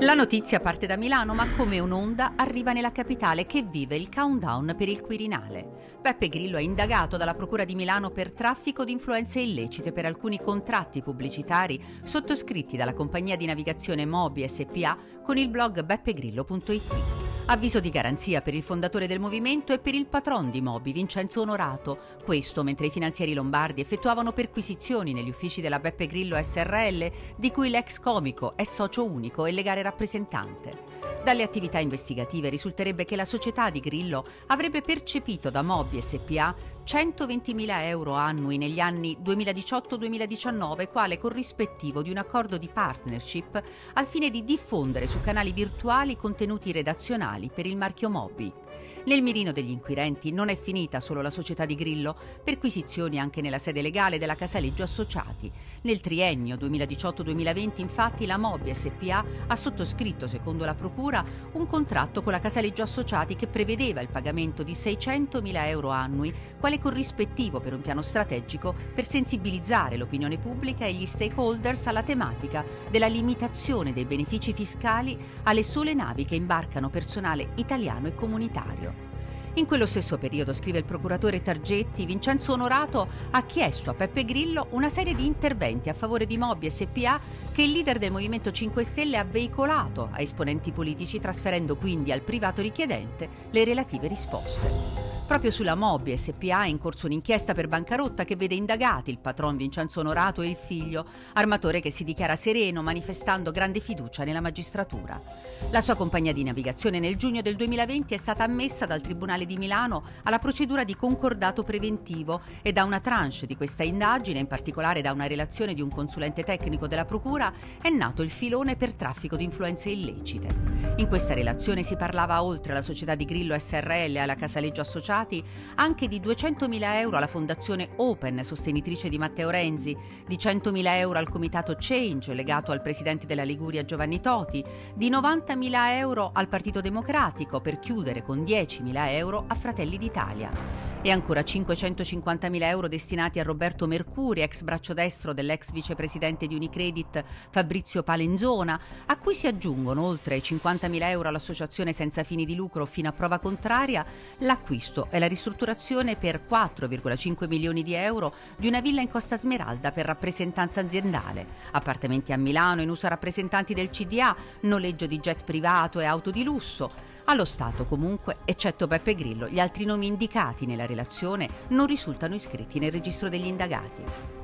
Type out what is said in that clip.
La notizia parte da Milano, ma come un'onda arriva nella capitale che vive il countdown per il Quirinale. Beppe Grillo è indagato dalla Procura di Milano per traffico di influenze illecite per alcuni contratti pubblicitari sottoscritti dalla compagnia di navigazione Moby SpA con il blog beppegrillo.it. Avviso di garanzia per il fondatore del movimento e per il patron di Moby, Vincenzo Onorato. Questo mentre i finanzieri lombardi effettuavano perquisizioni negli uffici della Beppe Grillo SRL, di cui l'ex comico è socio unico e legale rappresentante. Dalle attività investigative risulterebbe che la società di Grillo avrebbe percepito da Moby SpA 120.000 euro annui negli anni 2018-2019 quale corrispettivo di un accordo di partnership al fine di diffondere su canali virtuali contenuti redazionali per il marchio Moby. Nel mirino degli inquirenti non è finita solo la società di Grillo, perquisizioni anche nella sede legale della Casaleggio Associati. Nel triennio 2018-2020 infatti la Moby SpA ha sottoscritto, secondo la Procura, un contratto con la Casaleggio Associati che prevedeva il pagamento di 600.000 euro annui quale corrispettivo per un piano strategico per sensibilizzare l'opinione pubblica e gli stakeholders alla tematica della limitazione dei benefici fiscali alle sole navi che imbarcano personale italiano e comunitario. In quello stesso periodo, scrive il procuratore Targetti, Vincenzo Onorato ha chiesto a Beppe Grillo una serie di interventi a favore di Moby SpA che il leader del Movimento 5 Stelle ha veicolato a esponenti politici, trasferendo quindi al privato richiedente le relative risposte. Proprio sulla Moby SpA è in corso un'inchiesta per bancarotta che vede indagati il patron Vincenzo Onorato e il figlio, armatore che si dichiara sereno manifestando grande fiducia nella magistratura. La sua compagnia di navigazione nel giugno del 2020 è stata ammessa dal Tribunale di Milano alla procedura di concordato preventivo e da una tranche di questa indagine, in particolare da una relazione di un consulente tecnico della Procura, è nato il filone per traffico di influenze illecite. In questa relazione si parlava, oltre alla società di Grillo SRL e alla Casaleggio Associati, anche di 200.000 euro alla Fondazione Open, sostenitrice di Matteo Renzi, di 100.000 euro al Comitato Change, legato al presidente della Liguria Giovanni Toti, di 90.000 euro al Partito Democratico, per chiudere con 10.000 euro a Fratelli d'Italia. E ancora 550.000 euro destinati a Roberto Mercuri, ex braccio destro dell'ex vicepresidente di Unicredit Fabrizio Palenzona, a cui si aggiungono, oltre ai 50.000 euro all'associazione senza fini di lucro fino a prova contraria, l'acquisto e la ristrutturazione per 4,5 milioni di euro di una villa in Costa Smeralda per rappresentanza aziendale, appartamenti a Milano in uso a rappresentanti del CDA, noleggio di jet privato e auto di lusso. Allo stato, comunque, eccetto Beppe Grillo, gli altri nomi indicati nella relazione non risultano iscritti nel registro degli indagati.